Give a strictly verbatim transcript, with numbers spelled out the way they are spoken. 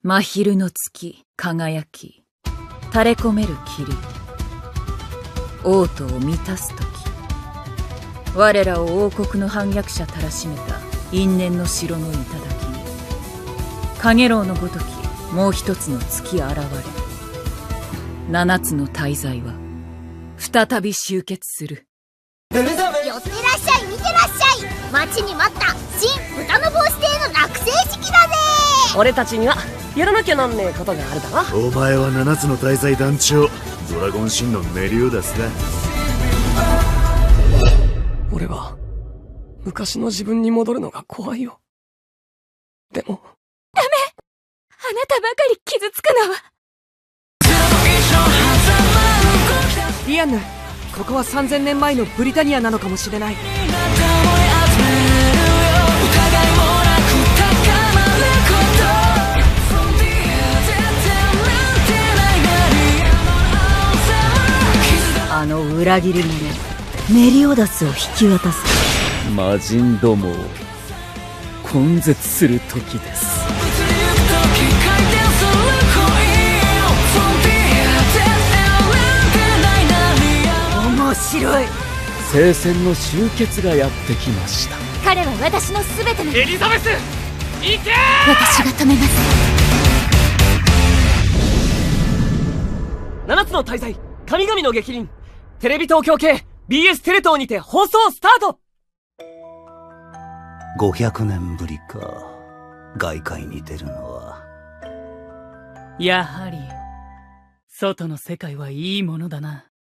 真昼の月輝き垂れ込める霧、王都を満たす時、我らを王国の反逆者たらしめた因縁の城の頂に陽炎のごときもう一つの月現れ、七つの大罪は再び集結する。 寄ってらっしゃい、見てらっしゃい、待ちに待った新豚の帽子亭の落成式だぜ。 俺たちにはやらなきゃなんねえことがあるだろ。 お前は七つの大罪団長ドラゴン神のメリオダスだ。 俺は昔の自分に戻るのが怖いよ。でもダメ、あなたばかり傷つくのは。 リアンヌ、ここはさんぜんねんまえのブリタニアなのかもしれない。 あの裏切り者メリオダスを引き渡す。 魔人どもを根絶する時です。 面白い。 聖戦の終結がやってきました。 彼は私の全ての。 エリザベス、行けー。 私が止めます。 七つの大罪神々の逆鱗、テレビ東京系 ビーエス テレ東にて放送スタート。 ごひゃくねんぶりか、外界に出るのは。 やはり外の世界はいいものだな。